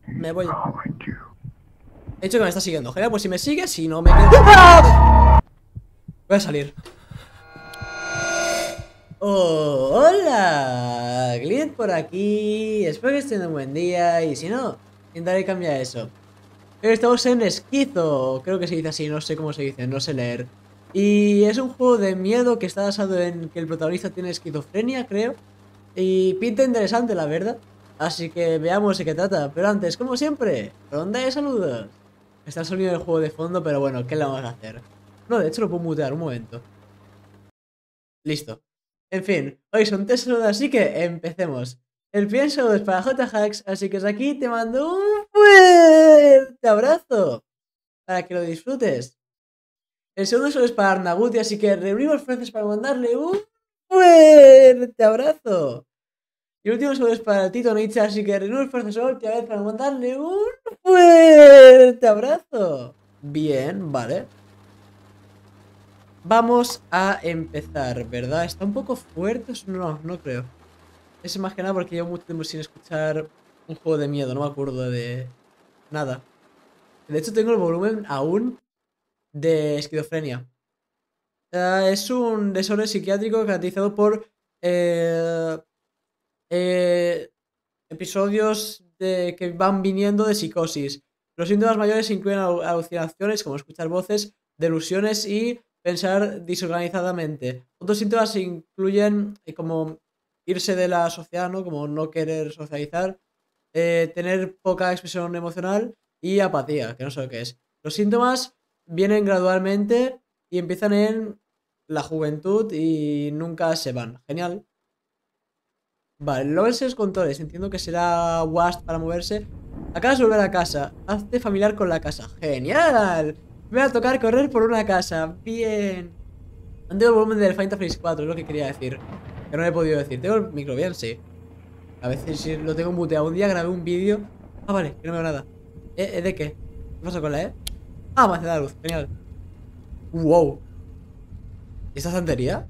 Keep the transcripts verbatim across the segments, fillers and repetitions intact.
Me voy. He dicho que me está siguiendo. Genial, pues si me sigue, si no me quedo... ¡Ah! Voy a salir. Oh, hola, Glid por aquí. Espero que estén en un buen día. Y si no, intentaré cambiar eso. Estamos en Esquizo. Creo que se dice así, no sé cómo se dice, no sé leer. Y es un juego de miedo que está basado en que el protagonista tiene esquizofrenia, creo. Y pinta interesante, la verdad. Así que veamos de qué trata. Pero antes, como siempre, ronda de saludos. Está el sonido del juego de fondo, pero bueno, ¿qué le vamos a hacer? No, de hecho lo puedo mutear, un momento. Listo. En fin, hoy son tres saludos, así que empecemos. El primer saludo es para J-Hacks, así que desde aquí te mando un fuerte abrazo para que lo disfrutes. El segundo saludo es para Arnaguti, así que reunimos fuerzas para mandarle un fuerte abrazo. Y el último saludo es para Tito Nietzsche, así que reunimos fuerzas otra vez para mandarle un fuerte abrazo. Bien, vale. Vamos a empezar, ¿verdad? ¿Está un poco fuerte? No, no creo. Es más que nada porque llevo mucho tiempo sin escuchar un juego de miedo. No me acuerdo de nada. De hecho, tengo el volumen aún de esquizofrenia. Uh, es un desorden psiquiátrico caracterizado por eh, eh, episodios de, que van viniendo de psicosis. Los síntomas mayores incluyen alucinaciones, como escuchar voces, delusiones y pensar desorganizadamente. Otros síntomas incluyen eh, como irse de la sociedad, ¿no? Como no querer socializar, eh, tener poca expresión emocional y apatía, que no sé lo que es. Los síntomas vienen gradualmente y empiezan en la juventud y nunca se van. Genial. Vale, logres los controles. Entiendo que será W A S D para moverse. Acabas de volver a casa. Hazte familiar con la casa. ¡Genial! Me va a tocar correr por una casa. Bien. No tengo el volumen del Final Fantasy cuatro, es lo que quería decir. Que no le he podido decir. ¿Tengo el micro bien? Sí. A veces sí lo tengo muteado. Un día grabé un vídeo. Ah, vale, que no veo nada. ¿Eh? ¿Eh? ¿De qué? ¿Qué pasa con la E? Ah, me hace la luz. Genial. Wow. ¿Y esta estantería?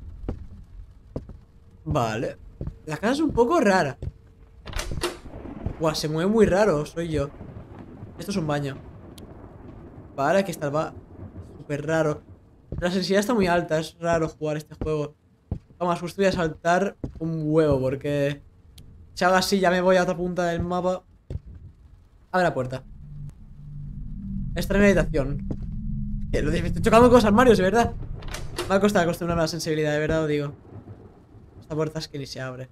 Vale. La casa es un poco rara. Guau, se mueve muy raro, soy yo. Esto es un baño. Vale, aquí está el ba... Súper raro. La sensibilidad está muy alta, es raro jugar este juego. Vamos, justo voy a saltar un huevo porque... Si hago así ya me voy a otra punta del mapa. Abre la puerta. Extraña habitación. Estoy chocando con los armarios, de verdad. Me ha costado acostumbrarme a la sensibilidad, de verdad lo digo. Esta puerta es que ni se abre.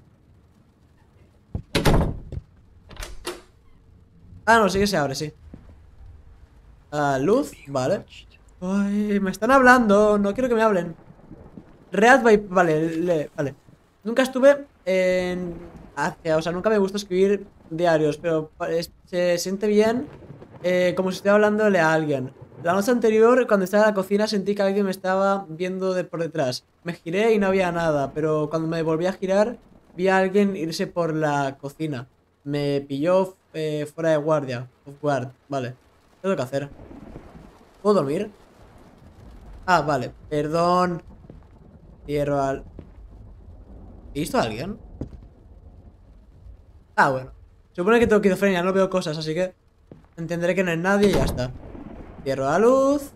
Ah, no, sí que se abre, sí. Ah, luz, vale. Ay, me están hablando, no quiero que me hablen. Read by... Vale, le, vale. Nunca estuve en... Hacia, o sea, nunca me gustó escribir diarios, pero se siente bien eh, como si estuviera hablándole a alguien. La noche anterior, cuando estaba en la cocina, sentí que alguien me estaba viendo de por detrás. Me giré y no había nada, pero cuando me volví a girar, vi a alguien irse por la cocina. Me pilló eh, fuera de guardia. Off guard, vale. ¿Qué tengo que hacer? ¿Puedo dormir? Ah, vale, perdón. Cierro al... ¿He visto a alguien? Ah, bueno. Supone que tengo esquizofrenia, no veo cosas, así que entenderé que no es nadie y ya está. Cierro la luz.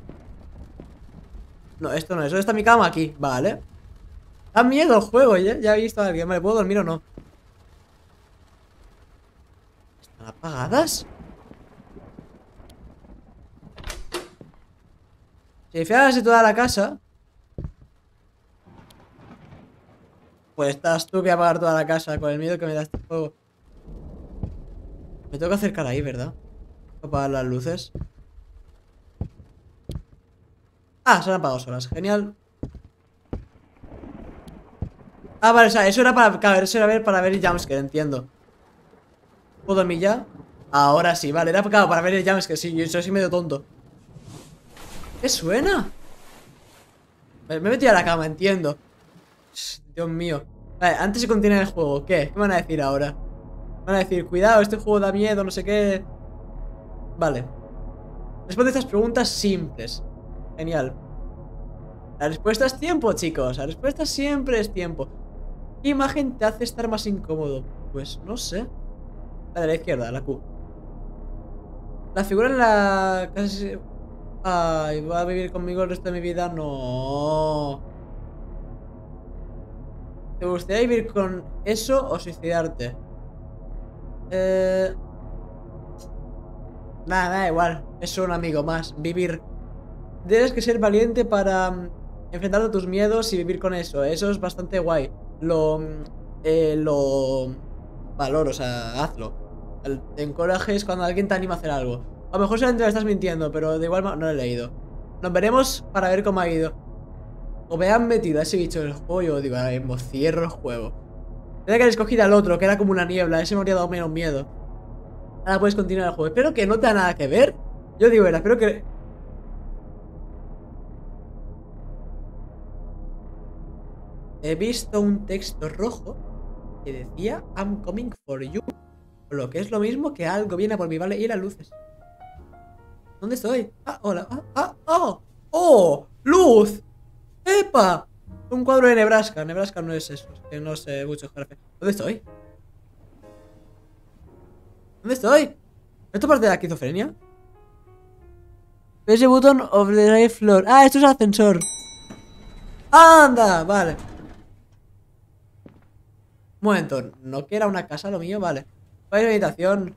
No, esto no es. ¿Dónde está mi cama? Aquí, vale. Da miedo el juego, ya, ya he visto a alguien. Vale, ¿puedo dormir o no? ¿Están apagadas? Si fijas toda la casa, pues estás tú que apagar toda la casa con el miedo que me da este juego. Me tengo que acercar ahí, ¿verdad? Apagar las luces. Ah, se han apagado solas, genial. Ah, vale, o sea, eso era para, claro, eso era ver, para ver el jumpscare, entiendo. ¿Puedo dormir ya? Ahora sí, vale, era claro, para ver el jumpscare, sí, yo soy medio tonto. ¿Qué suena? Me, me he metido a la cama, entiendo. Dios mío. Vale, antes de continuar el juego, ¿qué? ¿Qué me van a decir ahora? Me van a decir, cuidado, este juego da miedo, no sé qué. Vale. Responde estas preguntas simples. Genial. La respuesta es tiempo, chicos. La respuesta siempre es tiempo. ¿Qué imagen te hace estar más incómodo? Pues no sé. La de la izquierda, la Q. La figura en la... Casi... Ay, ¿va a vivir conmigo el resto de mi vida? No. ¿Te gustaría vivir con eso o suicidarte? Eh... Nada, da igual. Es un amigo más. Vivir. Tienes que ser valiente para mm, enfrentarte a tus miedos y vivir con eso. Eso es bastante guay. Lo... mm, Eh, lo... Valoro, o sea, hazlo. El- Te encorajes cuando alguien te anima a hacer algo. A lo mejor solamente me estás mintiendo, pero de igual ma- no lo he leído. Nos veremos para ver cómo ha ido. O me han metido a ese bicho en el juego y yo digo, ahora mismo cierro el juego. Tenía que haber escogido al otro, que era como una niebla. Ese me habría dado menos miedo. Ahora puedes continuar el juego. Espero que no tenga nada que ver. Yo digo, era, espero que... He visto un texto rojo que decía I'm coming for you. Lo que es lo mismo que algo viene por mí, ¿vale? Y las luces. ¿Dónde estoy? Ah, hola. Ah, ah, oh. ¡Oh! ¡Luz! ¡Epa! Un cuadro de Nebraska. Nebraska no es eso. Es que no sé mucho geografía. ¿Dónde estoy? ¿Dónde estoy? ¿Esto parte de la esquizofrenia? Ese button of the right floor. Ah, esto es el ascensor. ¡Anda! Vale. Un momento. ¿No que era una casa lo mío? Vale. ¿Cuál es mi habitación?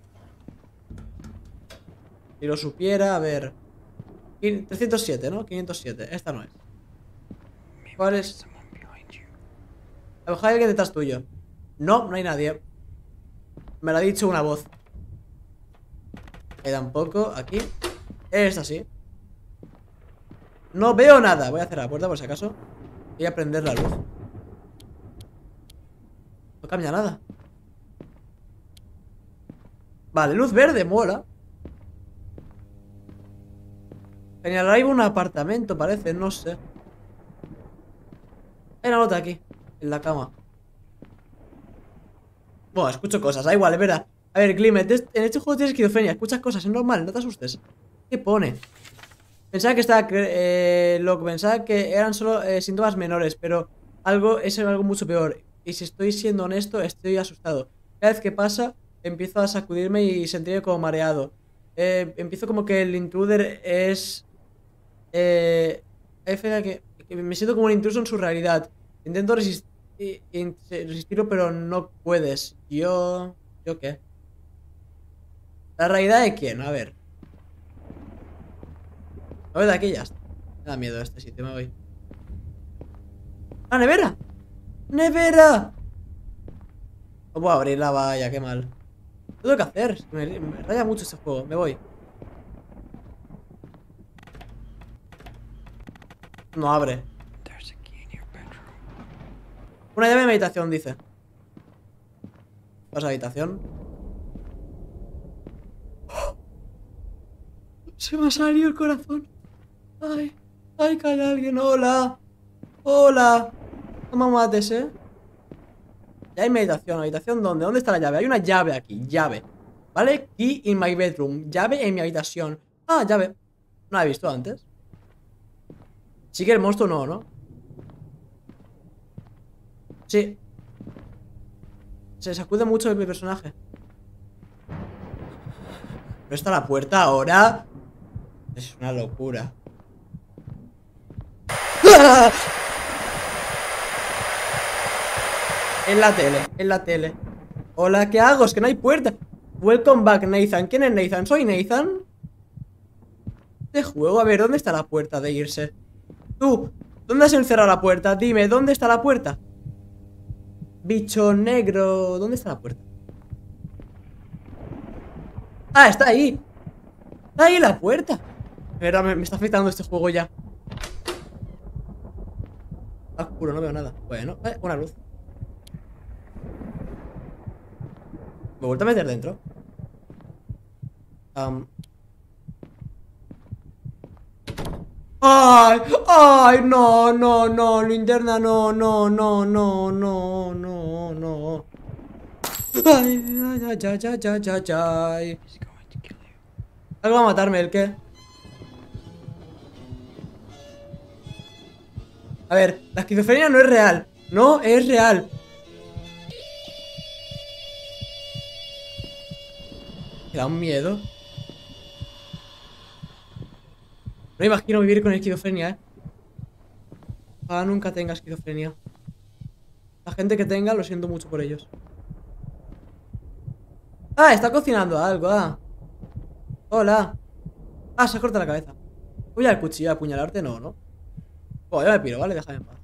Si lo supiera, a ver. trescientos siete, ¿no? quinientos siete. Esta no es. ¿Cuál es? A lo mejor hay alguien detrás tuyo. No, no hay nadie. Me lo ha dicho una voz. Queda un poco aquí. Esta sí. No veo nada. Voy a cerrar la puerta por si acaso. Voy a prender la luz. No cambia nada. Vale, luz verde, mola. Genial, hay un apartamento, parece, no sé. Hay una nota aquí, en la cama. Bueno, escucho cosas, da igual, es verdad. A ver, Glimet, en este juego tienes esquizofrenia. Escuchas cosas, es normal, no te asustes. ¿Qué pone? Pensaba que estaba... Eh, lo que pensaba que eran solo eh, síntomas menores, pero algo es algo mucho peor. Y si estoy siendo honesto, estoy asustado. Cada vez que pasa, empiezo a sacudirme y sentirme como mareado. Eh, empiezo como que el intruder es... Eh, F que, que me siento como un intruso en su realidad. Intento resist- i- in- resistirlo, pero no puedes. Yo... ¿Yo qué? ¿La realidad de quién? A ver. Me voy de aquí y ya está. Me da miedo este sitio, me voy. ¡Ah, nevera! ¡Nevera! No puedo abrirla, vaya, qué mal. ¿Qué tengo que hacer? Me, me raya mucho este juego, me voy. No abre. Una llave de meditación, dice. Pasa a habitación. Se me ha salido el corazón. Ay, ay, que hay alguien. Hola. Hola. No me mates, eh. Ya hay meditación. ¿Habitación dónde? ¿Dónde está la llave? Hay una llave aquí. Llave. ¿Vale? Key in my bedroom. Llave en mi habitación. Ah, llave. No la he visto antes. Sí que el monstruo no, ¿no? Sí. Se sacude mucho mi personaje. ¿No está la puerta ahora? Es una locura. ¡Ah! En la tele, en la tele. Hola, ¿qué hago? Es que no hay puerta. Welcome back, Nathan. ¿Quién es Nathan? ¿Soy Nathan? De juego, a ver, ¿dónde está la puerta de irse? Tú, ¿dónde has encerrado la puerta? Dime, ¿dónde está la puerta? Bicho negro, ¿dónde está la puerta? Ah, está ahí. Está ahí la puerta. Pero me, me está afectando este juego ya. Está oscuro, no veo nada. Bueno, eh, una luz. Me he vuelto a meter dentro. Um. ¡Ay! ¡Ay! No, no, no. Linterna, no, no, no, no, no, no, no. ¡Ay! ¡Ay, ay, ay, ay, ay, ay! Algo va a matarme, ¿el qué? A ver, la esquizofrenia no es real. No es real. Me da un miedo. me imagino vivir con esquizofrenia, eh. Ojalá nunca tenga esquizofrenia. La gente que tenga, lo siento mucho por ellos. Ah, está cocinando algo, ah. Hola. Ah, se corta la cabeza. Voy al cuchillo a apuñalarte, no, ¿no? Oh, ya me piro, vale, déjame en paz.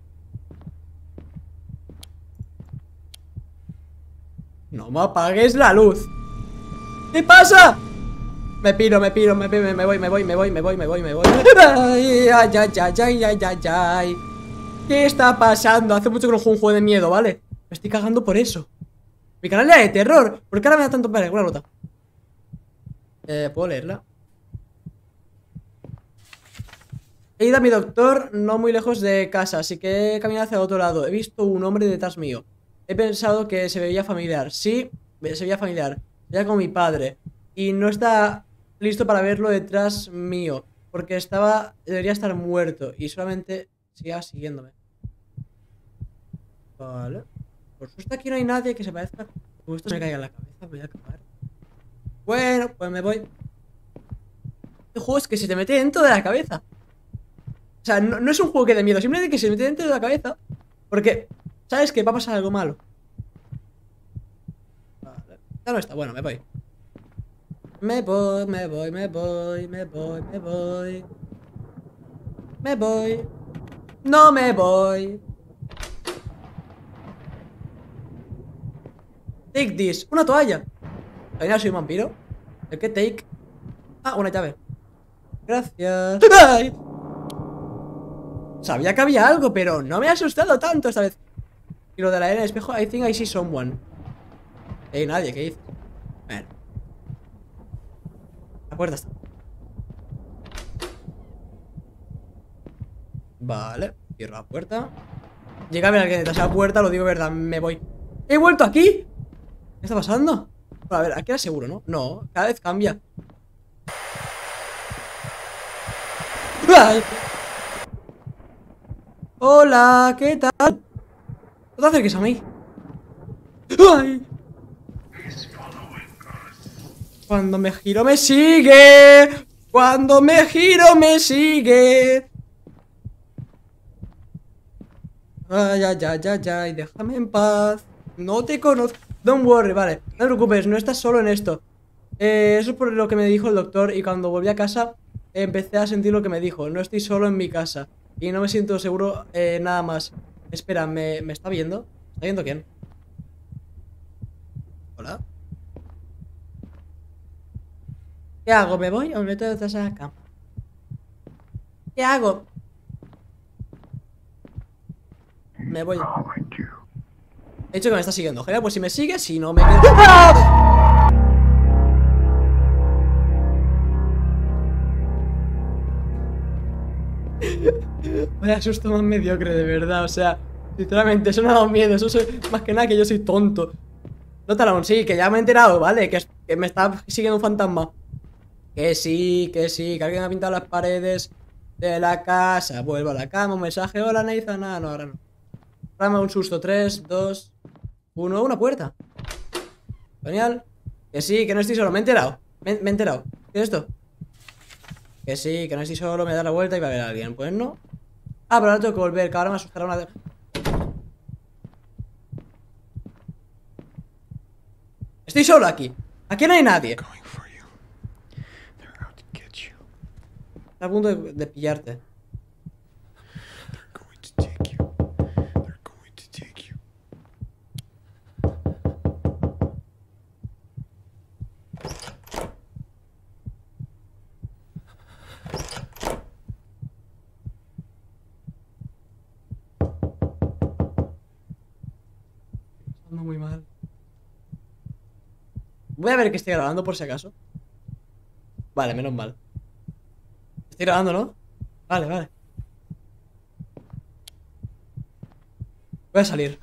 No me apagues la luz. ¿Qué pasa? Me piro, me piro, me, me, me voy, me voy, me voy, me voy, me voy, me voy. Ay, ay, ay, ay, ay, ay, ay. ¿Qué está pasando? Hace mucho que no juego un juego de miedo, ¿vale? Me estoy cagando por eso. Mi canal era de terror. ¿Por qué ahora me da tanto? Vale, una nota. Eh, ¿puedo leerla? He ido a mi doctor no muy lejos de casa, así que he caminado hacia el otro lado. He visto un hombre detrás mío. He pensado que se veía familiar. Sí, se veía familiar. Ya con mi padre. Y no está listo para verlo detrás mío. Porque estaba. Debería estar muerto. Y solamente siga siguiéndome. Vale. Por suerte aquí no hay nadie que se parezca. Como esto se me caiga en la cabeza, voy a acabar. Bueno, pues me voy. Este juego es que se te mete dentro de la cabeza. O sea, no, no es un juego que dé miedo, simplemente que se mete dentro de la cabeza. Porque, ¿sabes que va a pasar algo malo? Vale. Ya no está, bueno, me voy. Me voy, me voy, me voy, me voy, me voy. Me voy. No me voy. Take this. Una toalla. Al final soy un vampiro. ¿El qué take? Ah, una llave. Gracias. ¡Ay! Sabía que había algo, pero no me ha asustado tanto esta vez. Y lo de la era en el espejo, I think I see someone. Hay nadie, ¿qué dices? Bueno. La puerta está. Vale, cierro la puerta. Llega a ver a alguien detrás de la puerta, lo digo verdad, me voy. ¡He vuelto aquí! ¿Qué está pasando? A ver, aquí era seguro, ¿no? No, cada vez cambia. ¡Ay! Hola, ¿qué tal? No te acerques a mí. ¡Ay! Cuando me giro me sigue. Cuando me giro me sigue. Ay, ay, ay, ay, ay, déjame en paz. No te conozco. Don't worry, vale, no te preocupes, no estás solo en esto. eh, Eso es por lo que me dijo el doctor. Y cuando volví a casa empecé a sentir lo que me dijo. No estoy solo en mi casa y no me siento seguro eh, nada más. Espera, ¿me, ¿me está viendo? ¿Está viendo quién? ¿Hola? ¿Qué hago? ¿Me voy o me meto detrás de la cama? ¿Qué hago? Me voy. He dicho que me está siguiendo. Genial, pues si me sigue, si no me quedo. ¡Ah! Vaya susto más mediocre, de verdad. O sea, sinceramente, eso no ha dado miedo. Eso es más que nada que yo soy tonto. No tal aún, sí, que ya me he enterado, ¿vale? Que, que me está siguiendo un fantasma. Que sí, que sí, que alguien ha pintado las paredes de la casa. Vuelvo a la cama, un mensaje. Hola, Nathan. Nada, no, ahora no. Dame un susto. tres, dos, uno. Una puerta. Genial. Que sí, que no estoy solo. Me he enterado. Me, me he enterado. ¿Qué es esto? Que sí, que no estoy solo. Me da la vuelta y va a haber alguien. Pues no. Ah, pero ahora tengo que volver. Que ahora me asustará una de... Estoy solo aquí. Aquí no hay nadie. Está a punto de, de pillarte. Ando muy mal. Voy a ver que estoy grabando por si acaso. Vale, menos mal. Estoy grabando, ¿no? Vale, vale. Voy a salir.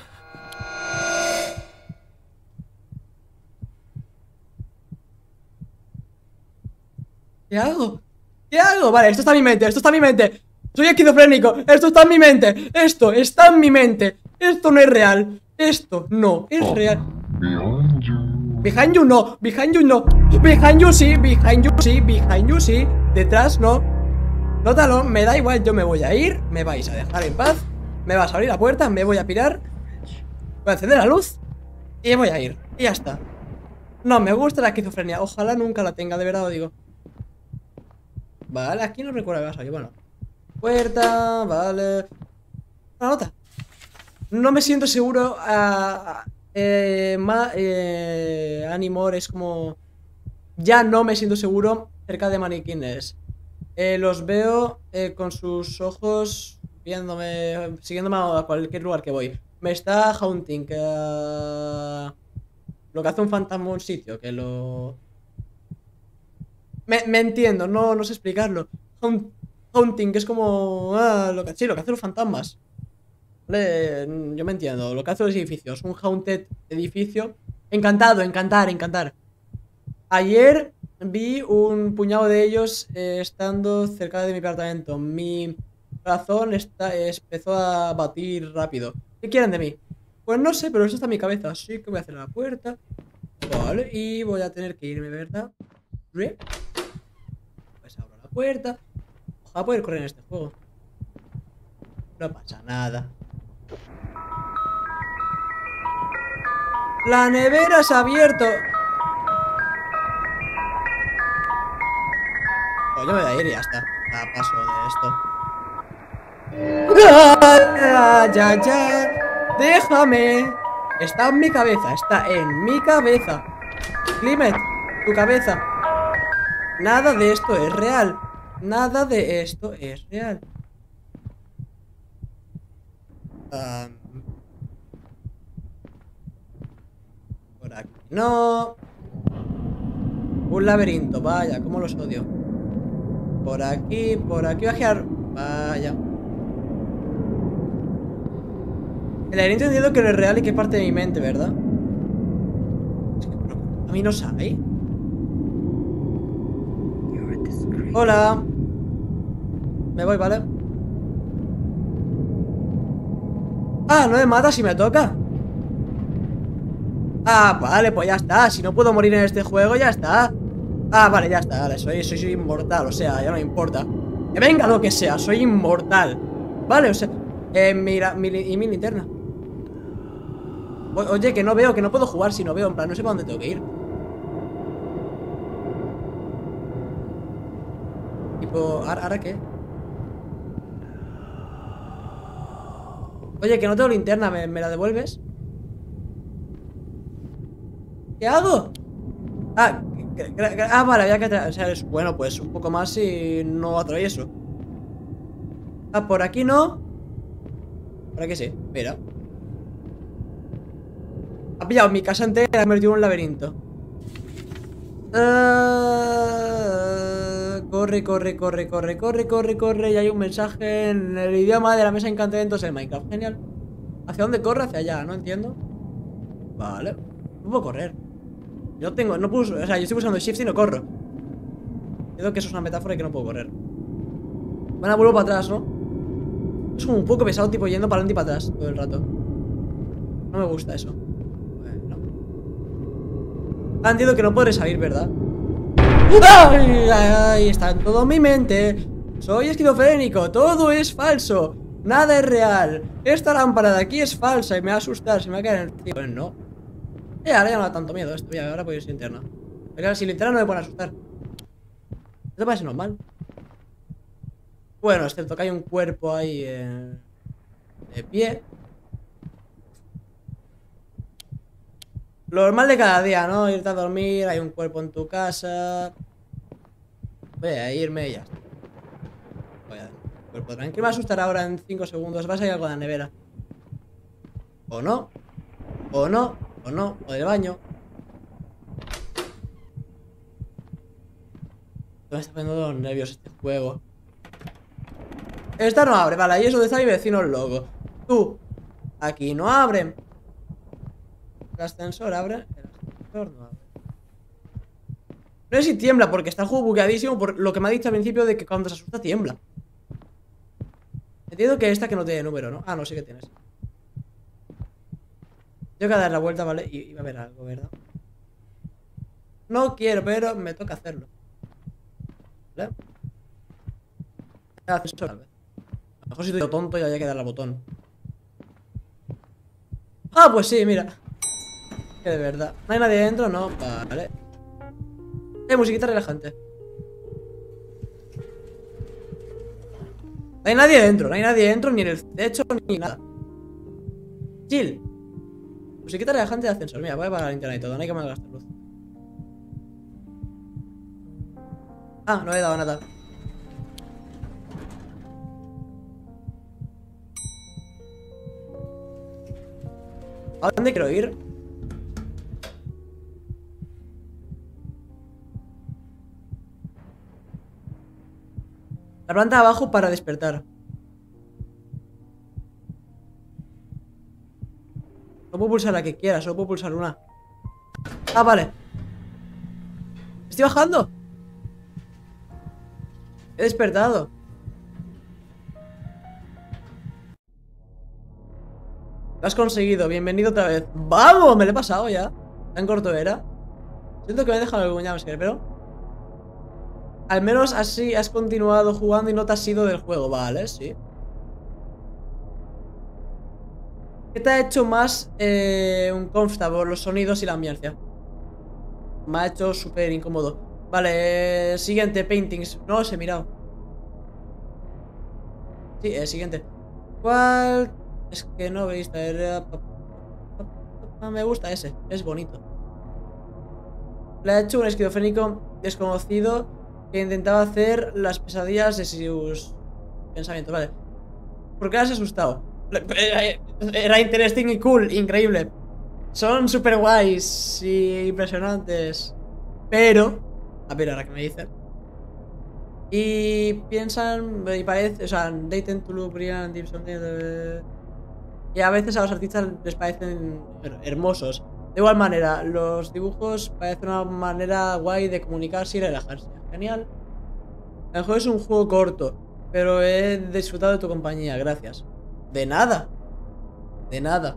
¿Qué hago? ¿Qué hago? Vale, esto está en mi mente, esto está en mi mente. Soy esquizofrénico, esto está en mi mente. Esto está en mi mente. Esto no es real. Esto no es real. Behind you. Behind you no, behind you no. Behind you sí, behind you sí, behind you sí. Detrás no. Nótalo, me da igual, yo me voy a ir. Me vais a dejar en paz. Me vas a abrir la puerta, me voy a pirar. Voy a encender la luz y voy a ir, y ya está. No me gusta la esquizofrenia. Ojalá nunca la tenga, de verdad lo digo. Vale, aquí no recuerdo que pasa. Bueno, puerta, vale. Una nota. No me siento seguro. Uh, eh, ma, eh, Animor es como... Ya no me siento seguro cerca de maniquines. eh, Los veo eh, con sus ojos viéndome, siguiéndome a cualquier lugar que voy. Me está haunting, que, uh, lo que hace un fantasma en un sitio, que lo... Me, me entiendo, no, no sé explicarlo. Haunt, haunting, que es como... Ah, lo que, sí, lo que hacen los fantasmas. Vale, yo me entiendo, lo que hacen los edificios. Un haunted edificio. Encantado, encantar, encantar. Ayer vi un puñado de ellos eh, estando cerca de mi apartamento. Mi corazón está, eh, empezó a batir rápido. ¿Qué quieren de mí? Pues no sé, pero eso está en mi cabeza. Así que voy a hacer la puerta. Vale, y voy a tener que irme, ¿verdad? ¿Sí? Pues abro la puerta. Ojalá poder correr en este juego. No pasa nada. La nevera se ha abierto. Pues yo me voy a ir y ya está. A paso de esto. ¡Ah, ya, ya! ¡Déjame! Está en mi cabeza, está en mi cabeza. Climet, tu cabeza. Nada de esto es real. Nada de esto es real. Um, por aquí no. Un laberinto, vaya, cómo los odio. Por aquí, por aquí voy a girar. Vaya. El laberinto entiendo que no es real y que es parte de mi mente, ¿verdad? A mí no sabe. Hola. Me voy, ¿vale? Ah, no me mata si me toca. Ah, vale, pues ya está. Si no puedo morir en este juego, ya está. Ah, vale, ya está, vale, soy, soy, soy inmortal, o sea, ya no me importa. Que venga lo que sea, soy inmortal. Vale, o sea, eh, mira, mi, y mi linterna. O, oye, que no veo, que no puedo jugar si no veo, en plan, no sé para dónde tengo que ir. Tipo, ¿ahora, ¿ahora qué? Oye, que no tengo linterna, ¿me, me la devuelves? ¿Qué hago? Ah, que, que, que, ah, vale, había que o sea, es, bueno, pues un poco más y no atravieso. Ah, por aquí no. Por aquí sí, mira. Ha pillado mi casa entera y la ha convertido en un laberinto. Uh, corre, corre, corre, corre, corre, corre, corre. Y hay un mensaje en el idioma de la mesa de encantamientos en Minecraft. Genial. ¿Hacia dónde corre? Hacia allá, no entiendo. Vale. No puedo correr. Yo tengo, no puedo, o sea, yo estoy usando shift y no corro. Creo que eso es una metáfora y que no puedo correr. Bueno, vuelvo para atrás, ¿no? Es como un poco pesado, tipo yendo para adelante y para atrás todo el rato. No me gusta eso. Bueno. Ah, entiendo que no podré salir, ¿verdad? ¡Ay! ¡Ay! Está en todo mi mente. Soy esquizofrénico, todo es falso. Nada es real. Esta lámpara de aquí es falsa y me va a asustar, se me va a caer en el cielo. Pues no. Eh, ahora ya no da tanto miedo esto. Ya, ahora puedo ir sin linterna. Pero sin linterna no me pueden asustar. Esto parece normal. Bueno, excepto que hay un cuerpo ahí eh, de pie. Lo normal de cada día, ¿no? Irte a dormir, hay un cuerpo en tu casa. Voy a irme y ya está. Voy a... Cuerpo tranquilo, me va a asustar ahora en cinco segundos. Va a salir algo de la nevera. O no. O no. O no. O del baño. Me está poniendo los nervios este juego. Esta no abre, vale, ahí es donde está mi vecino loco. Tú. Aquí no abren. El ascensor abre. El ascensor no abre. No sé si tiembla porque está el juego bugueadísimo por lo que me ha dicho al principio de que cuando se asusta tiembla. Entiendo que esta que no tiene número, ¿no? Ah, no, sí que tienes. Tengo que dar la vuelta, ¿vale? Y va a haber algo, ¿verdad? No quiero, pero me toca hacerlo. ¿Vale? Ascensor, a lo mejor si estoy tonto y había que darle al botón. Ah, pues sí, mira. Que de verdad. ¿No hay nadie dentro? No, vale. Eh, musiquita relajante. No hay nadie dentro, no hay nadie dentro, ni en el techo, ni nada. Chill. Musiquita relajante de ascensor. Mira, voy a apagar la linterna y todo, no hay que malgastar luz. Ah, no he dado nada. ¿A dónde quiero ir? La planta de abajo para despertar. No puedo pulsar la que quiera, solo puedo pulsar una. Ah, vale. Estoy bajando. He despertado. Lo has conseguido, bienvenido otra vez. ¡Vamos! Me lo he pasado ya. Tan corto era. Siento que me he dejado algún jumpscare, pero al menos así has continuado jugando y no te has ido del juego. Vale, sí. ¿Qué te ha hecho más eh, un comfortable? Los sonidos y la ambiente. Me ha hecho súper incómodo. Vale, eh, siguiente, paintings. No los he mirado. Sí, eh, siguiente. ¿Cuál? Es que no veis. Me gusta ese, es bonito. Le ha hecho un esquizofrénico desconocido que intentaba hacer las pesadillas de sus pensamientos. Vale. ¿Por qué has asustado? Era interesting y cool, increíble. Son super guays y impresionantes. Pero, a ver ahora que me dicen. Y piensan, y parece, o sea, they tend to look brilliant, y a veces a los artistas les parecen hermosos. De igual manera, los dibujos parecen una manera guay de comunicarse y relajarse. Genial. El juego es un juego corto, pero he disfrutado de tu compañía, gracias. De nada. De nada.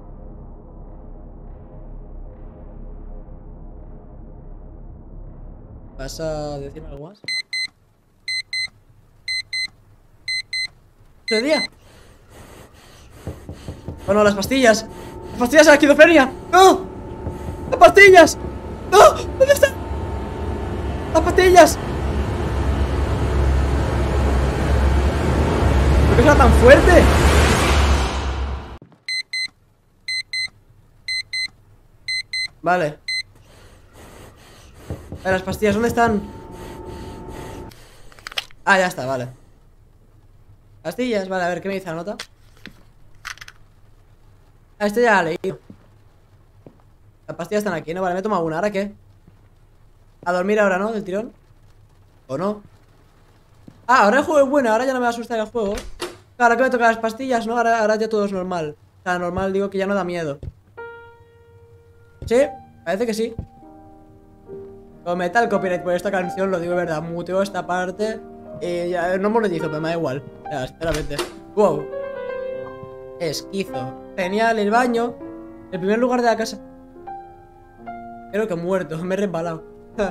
¿Vas a decirme algo más? ¿Otro día? Oh no, las pastillas. Las pastillas de la esquizofrenia. ¡No! ¡Las pastillas! ¡No! ¿Dónde están? ¡Las pastillas! ¿Por qué suena tan fuerte? Vale. A ver, las pastillas, ¿dónde están? Ah, ya está, vale. Pastillas, vale, a ver, ¿qué me dice la nota? Ah, este ya la he leído. Las pastillas están aquí, ¿no? Vale, me he tomado una, ¿ahora qué? A dormir ahora, ¿no? Del tirón. ¿O no? Ah, ahora el juego es bueno, ahora ya no me va a asustar el juego. Ahora que me tocan las pastillas, ¿no? Ahora, ahora ya todo es normal. O sea, normal digo que ya no da miedo. Sí, parece que sí. Cometa el copyright por esta canción, lo digo de verdad. Muteo esta parte. Y ya no monetizo, pero me da igual. Ya, sinceramente. Wow. Esquizo. Genial, el baño. El primer lugar de la casa. Creo que he muerto, me he resbalado.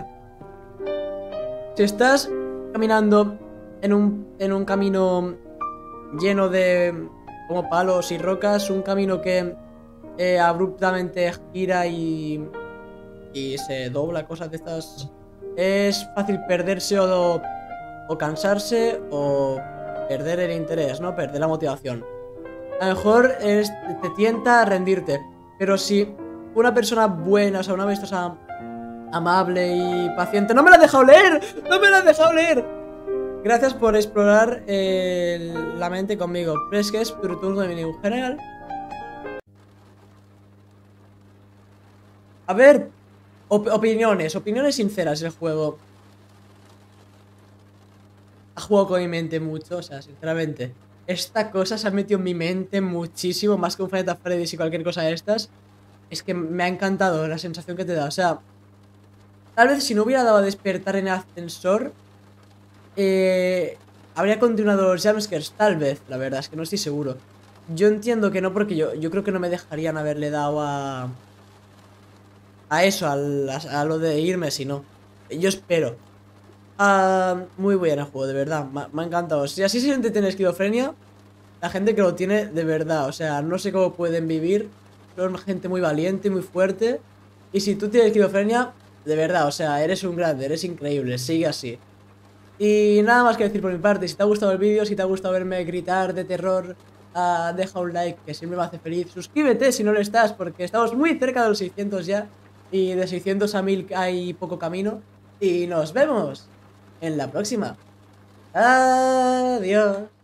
Si estás caminando en un, en un camino lleno de como palos y rocas, un camino que eh, abruptamente gira y, y se dobla, cosas de estas, es fácil perderse o, o cansarse o perder el interés, ¿no? Perder la motivación. A lo mejor es, te tienta a rendirte, pero si una persona buena, o sea, una persona amable y paciente... ¡No me la has dejado leer! ¡No me la has dejado leer! Gracias por explorar eh, la mente conmigo. ¿Crees que es tu turno de menú general? A ver, op opiniones, opiniones sinceras del juego. Ha jugado con mi mente mucho, o sea, sinceramente. Esta cosa se ha metido en mi mente muchísimo, más que un Final Fantasy Freddy's y cualquier cosa de estas. Es que me ha encantado la sensación que te da, o sea... Tal vez si no hubiera dado a despertar en el ascensor, eh, habría continuado los jumpscares, tal vez, la verdad, es que no estoy seguro. Yo entiendo que no, porque yo, yo creo que no me dejarían haberle dado a... A eso, a, la, a lo de irme, si no. Yo espero. Ah, muy buen juego, de verdad. Me, me ha encantado. Si así se siente tener esquizofrenia, la gente que lo tiene de verdad. O sea, no sé cómo pueden vivir. Son gente muy valiente, muy fuerte. Y si tú tienes esquizofrenia, de verdad, o sea, eres un grande, eres increíble. Sigue así. Y nada más que decir por mi parte. Si te ha gustado el vídeo, si te ha gustado verme gritar de terror, ah, deja un like, que siempre me hace feliz. Suscríbete si no lo estás, porque estamos muy cerca de los seiscientos ya. Y de seiscientos a mil hay poco camino. Y nos vemos en la próxima. Adiós.